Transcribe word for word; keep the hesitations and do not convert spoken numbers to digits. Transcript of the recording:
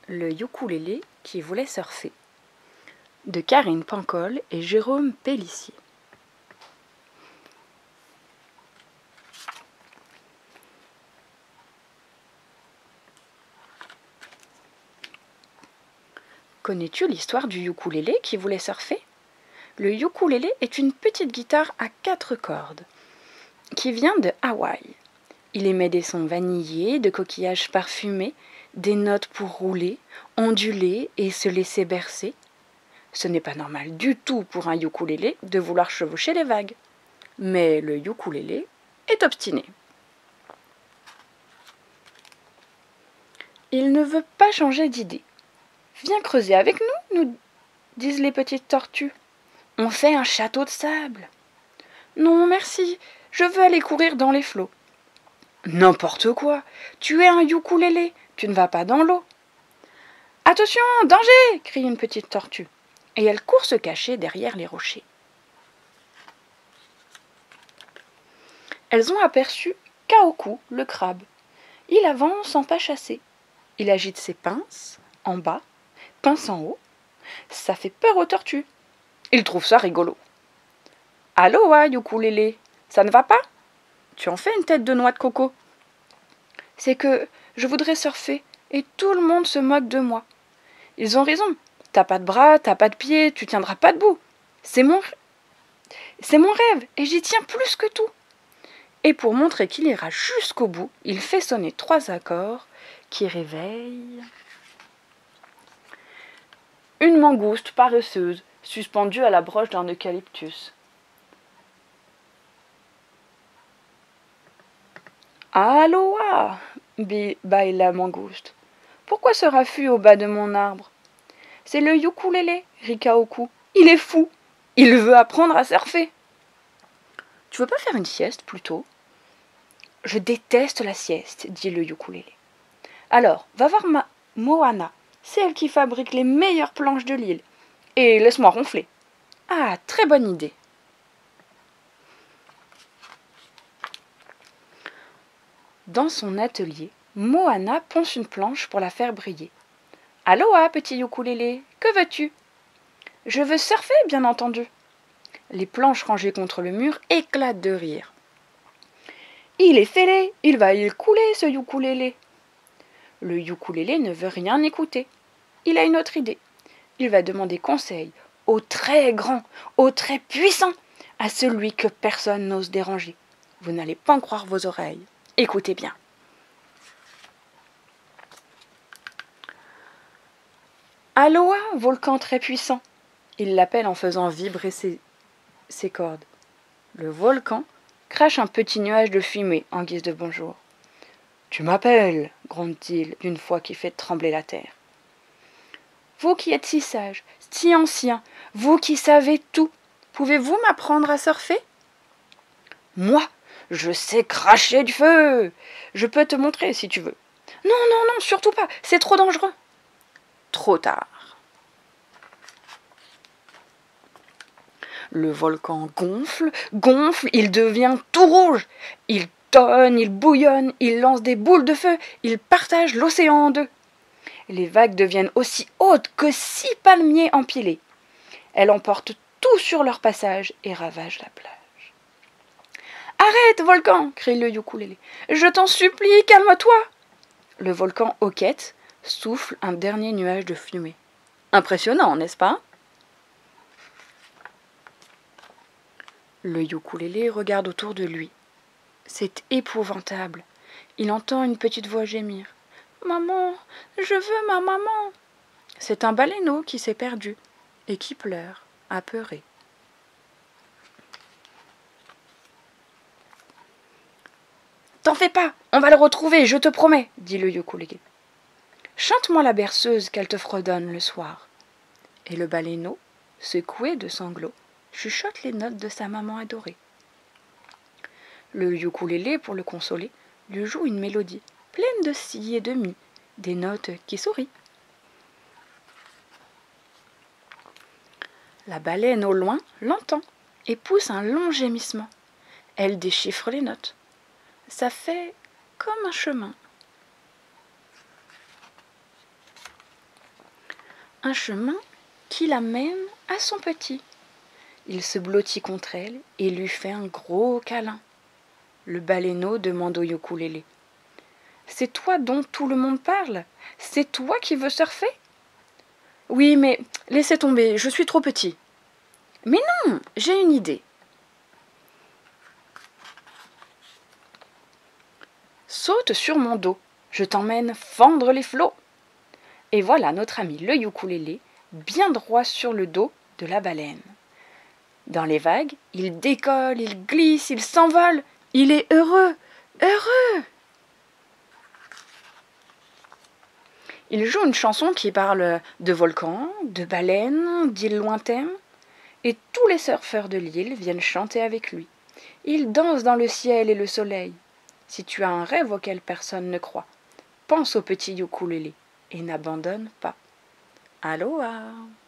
Le ukulélé qui voulait surfer, de Karine Pancol et Jérôme Pélissier. Connais-tu l'histoire du ukulélé qui voulait surfer? Le ukulélé est une petite guitare à quatre cordes qui vient de Hawaï. Il émet des sons vanillés, de coquillages parfumés, des notes pour rouler, onduler et se laisser bercer. Ce n'est pas normal du tout pour un ukulélé de vouloir chevaucher les vagues. Mais le ukulélé est obstiné. Il ne veut pas changer d'idée. « Viens creuser avec nous, nous disent les petites tortues. On fait un château de sable. »« Non, merci, je veux aller courir dans les flots. »« N'importe quoi, tu es un ukulélé, tu ne vas pas dans l'eau. »« Attention, danger !» crie une petite tortue, et elle court se cacher derrière les rochers. Elles ont aperçu Kaoku, le crabe. Il avance en pas chassé. Il agite ses pinces en bas, pinces en haut. Ça fait peur aux tortues. Il trouve ça rigolo. « Aloha, ukulélé, ça ne va pas? Tu en fais une tête de noix de coco. »« C'est que je voudrais surfer et tout le monde se moque de moi. Ils ont raison. T'as pas de bras, t'as pas de pieds, tu tiendras pas debout. C'est mon, c'est mon rêve et j'y tiens plus que tout. » Et pour montrer qu'il ira jusqu'au bout, il fait sonner trois accords qui réveillent une mangouste paresseuse suspendue à la broche d'un eucalyptus. « Aloha !» bâille la mangouste. « Pourquoi ce raffut au bas de mon arbre? »« C'est le ukulélé, » rit Kaoku. « Il est fou. Il veut apprendre à surfer. »« Tu veux pas faire une sieste plutôt ?»« Je déteste la sieste, » dit le ukulélé. « Alors, va voir ma Moana, c'est elle qui fabrique les meilleures planches de l'île. Et laisse-moi ronfler. »« Ah, très bonne idée. » Dans son atelier, Moana ponce une planche pour la faire briller. « Aloha, petit ukulélé, que veux-tu ?»« Je veux surfer, bien entendu. » Les planches rangées contre le mur éclatent de rire. « Il est fêlé, il va y couler, ce ukulélé. » Le ukulélé ne veut rien écouter. Il a une autre idée. Il va demander conseil au très grand, au très puissant, à celui que personne n'ose déranger. Vous n'allez pas en croire vos oreilles. Écoutez bien. Aloha, volcan très puissant. Il l'appelle en faisant vibrer ses, ses cordes. Le volcan crache un petit nuage de fumée en guise de bonjour. « Tu m'appelles » gronde-t-il d'une voix qui fait trembler la terre. « Vous qui êtes si sage, si ancien, vous qui savez tout, pouvez-vous m'apprendre à surfer ?»« Moi, je sais cracher du feu. Je peux te montrer si tu veux. »« Non, non, non, surtout pas, c'est trop dangereux. » Trop tard. Le volcan gonfle, gonfle, il devient tout rouge. Il tonne, il bouillonne, il lance des boules de feu, il partage l'océan en deux. Les vagues deviennent aussi hautes que six palmiers empilés. Elles emportent tout sur leur passage et ravagent la plage. « Arrête, volcan !» crie le ukulélé. « Je t'en supplie, calme-toi !» Le volcan hoquette, souffle un dernier nuage de fumée. Impressionnant, n'est-ce pas? Le ukulélé regarde autour de lui. C'est épouvantable. Il entend une petite voix gémir. « Maman, je veux ma maman !» C'est un baleineau qui s'est perdu et qui pleure, apeuré. « T'en fais pas, on va le retrouver, je te promets, » dit le ukulélé. « Chante-moi la berceuse qu'elle te fredonne le soir. » Et le baleineau, secoué de sanglots, chuchote les notes de sa maman adorée. Le ukulélé, pour le consoler, lui joue une mélodie pleine de si et de mi, des notes qui sourient. La baleine au loin l'entend et pousse un long gémissement. Elle déchiffre les notes. Ça fait comme un chemin. un chemin qui l'amène à son petit. Il se blottit contre elle et lui fait un gros câlin. Le baleineau demande au ukulélé. « C'est toi dont tout le monde parle? C'est toi qui veux surfer ?»« Oui, mais laissez tomber, je suis trop petit. »« Mais non, j'ai une idée. » « Saute sur mon dos, je t'emmène fendre les flots. » Et voilà notre ami le ukulélé, bien droit sur le dos de la baleine. Dans les vagues, il décolle, il glisse, il s'envole. Il est heureux, heureux. Il joue une chanson qui parle de volcans, de baleines, d'îles lointaines. Et tous les surfeurs de l'île viennent chanter avec lui. Il danse dans le ciel et le soleil. Si tu as un rêve auquel personne ne croit, pense au petit ukulélé et n'abandonne pas. Aloha!